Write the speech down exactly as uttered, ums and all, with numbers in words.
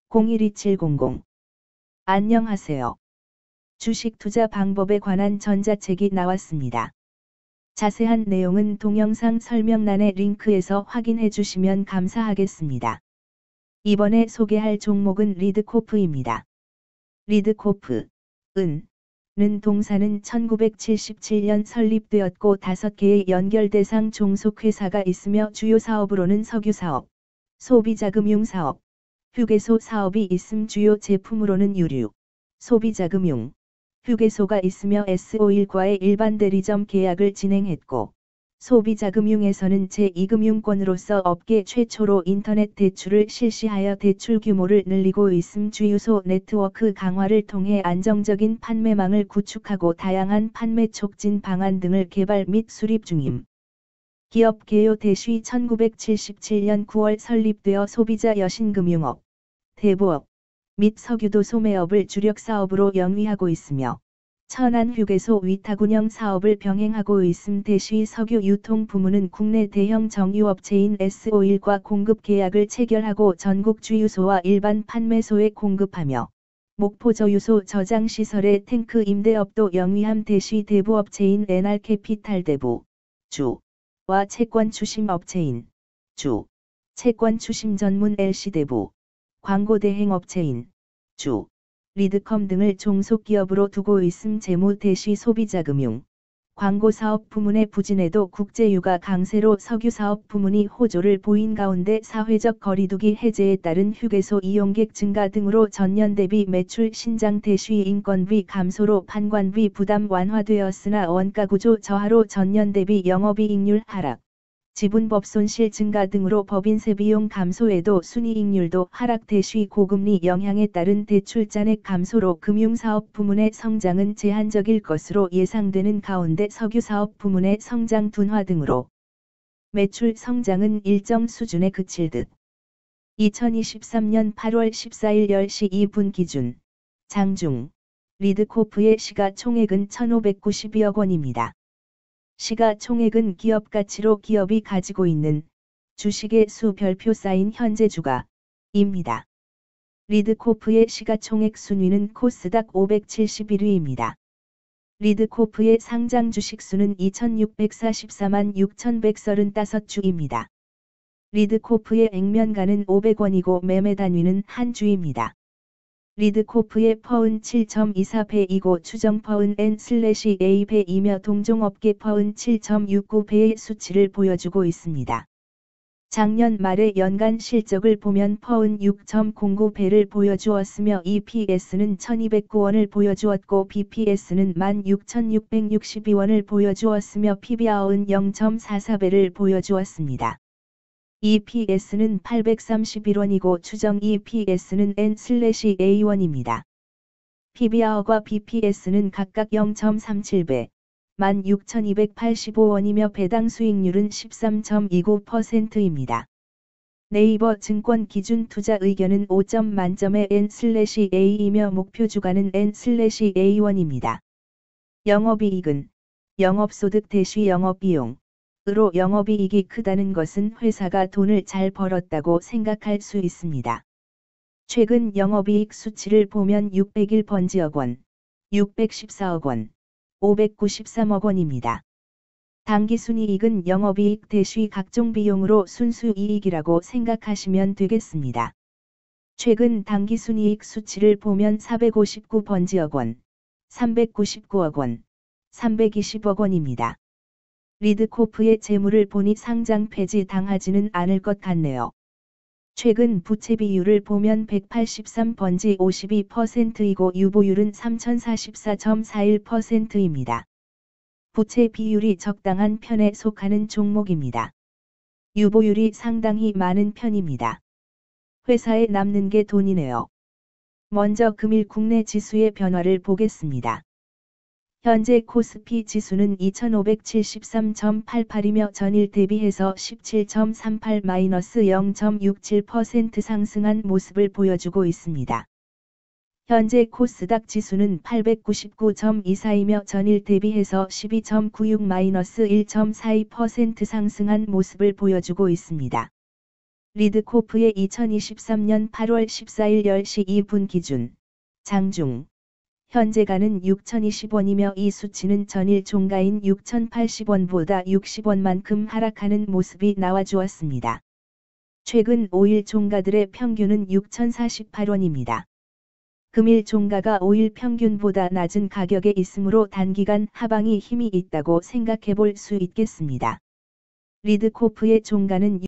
공일 이칠공공. 안녕하세요. 주식 투자 방법에 관한 전자책이 나왔습니다. 자세한 내용은 동영상 설명란의 링크에서 확인해 주시면 감사하겠습니다. 이번에 소개할 종목은 리드코프입니다. 리드코프, 은, 는 동사는 천구백칠십칠 년 설립되었고 다섯 개의 연결대상 종속회사가 있으며 주요 사업으로는 석유사업, 소비자금융사업, 휴게소 사업이 있음. 주요 제품으로는 유류, 소비자금융, 휴게소가 있으며 에스오일과의 일반 대리점 계약을 진행했고, 소비자금융에서는 제이 금융권으로서 업계 최초로 인터넷 대출을 실시하여 대출 규모를 늘리고 있음. 주유소 네트워크 강화를 통해 안정적인 판매망을 구축하고 다양한 판매 촉진 방안 등을 개발 및 수립 중임. 기업 개요 대시 천구백칠십칠 년 구월 설립되어 소비자 여신금융업, 대부업, 및 석유도 소매업을 주력 사업으로 영위하고 있으며 천안 휴게소 위탁 운영 사업을 병행하고 있음. 대시 석유 유통 부문은 국내 대형 정유업체인 에스오일과 공급 계약을 체결하고 전국 주유소와 일반 판매소에 공급하며 목포 저유소 저장시설의 탱크 임대업도 영위함. 대시 대부업체인 엔알캐피탈 대부, 주, 와 채권 추심 업체인, 주, 채권 추심 전문 엘씨 대부, 광고 대행 업체인, 주, 리드컴 등을 종속기업으로 두고 있음. 재무 대시 소비자금융, 광고사업 부문의 부진에도 국제유가 강세로 석유사업 부문이 호조를 보인 가운데 사회적 거리두기 해제에 따른 휴게소 이용객 증가 등으로 전년 대비 매출 신장. 대시 인건비 감소로 판관비 부담 완화되었으나 원가구조 저하로 전년 대비 영업이익률 하락, 지분법 손실 증가 등으로 법인세 비용 감소에도 순이익률도 하락. 대시 고금리 영향에 따른 대출 잔액 감소로 금융사업 부문의 성장은 제한적일 것으로 예상되는 가운데 석유사업 부문의 성장 둔화 등으로 매출 성장은 일정 수준에 그칠 듯. 이천이십삼 년 팔월 십사일 열 시 이 분 기준 장중 리드코프의 시가총액은 천오백구십이억 원입니다. 시가총액은 기업가치로 기업이 가지고 있는 주식의 수 별표 쌓인 현재 주가입니다. 리드코프의 시가총액 순위는 코스닥 오백칠십일 위입니다. 리드코프의 상장 주식수는 이천육백사십사만 육천백삼십오 주입니다. 리드코프의 액면가는 오백 원이고 매매 단위는 한 주입니다. 리드코프의 퍼은 칠 점 이사 배이고 추정 퍼은 엔 에이 배이며 동종업계 퍼은 칠 점 육구 배의 수치를 보여주고 있습니다. 작년 말의 연간 실적을 보면 퍼은 육 점 공구 배를 보여주었으며 이피에스는 천이백구 원을 보여주었고 비피에스는 만 육천육백육십이 원을 보여주었으며 피비알은 영 점 사사 배를 보여주었습니다. 이피에스는 팔백삼십일 원이고 추정 이피에스는 엔 에이 원입니다. 피비알과 비피에스는 각각 영 점 삼칠 배, 만 육천이백팔십오 원이며 배당 수익률은 십삼 점 이구 퍼센트입니다. 네이버 증권 기준 투자 의견은 오 점 만점의 엔 에이이며 목표 주가는 엔 에이 원입니다. 영업이익은 영업소득 대시 영업비용 으로 영업이익이 크다는 것은 회사가 돈을 잘 벌었다고 생각할 수 있습니다. 최근 영업이익 수치를 보면 육백일 번지억 원, 육백십사억 원, 오백구십삼억 원입니다. 당기순이익은 영업이익 대시 각종 비용으로 순수이익이라고 생각하시면 되겠습니다. 최근 당기순이익 수치를 보면 사백오십구 번지억 원, 삼백구십구억 원, 삼백이십억 원입니다. 리드코프의 재물을 보니 상장 폐지 당하지는 않을 것 같네요. 최근 부채 비율을 보면 백팔십삼 번지 오십이 퍼센트이고 유보율은 삼천사십사 점 사일 퍼센트입니다. 부채 비율이 적당한 편에 속하는 종목입니다. 유보율이 상당히 많은 편입니다. 회사에 남는 게 돈이네요. 먼저 금일 국내 지수의 변화를 보겠습니다. 현재 코스피 지수는 이천오백칠십삼 점 팔팔이며 전일 대비해서 십칠 점 삼팔 마이너스 영 점 육칠 퍼센트 상승한 모습을 보여주고 있습니다. 현재 코스닥 지수는 팔백구십구 점 이사이며 전일 대비해서 십이 점 구육 마이너스 일 점 사이 퍼센트 상승한 모습을 보여주고 있습니다. 리드코프의 이천이십삼 년 팔월 십사일 열 시 이 분 기준, 장중, 현재가는 육천이십 원이며 이 수치는 전일 종가인 육천팔십 원보다 육십 원만큼 하락하는 모습이 나와주었습니다. 최근 오 일 종가들의 평균은 육천사십팔 원입니다. 금일 종가가 오 일 평균보다 낮은 가격에 있으므로 단기간 하방이 힘이 있다고 생각해 볼 수 있겠습니다. 리드코프의 종가는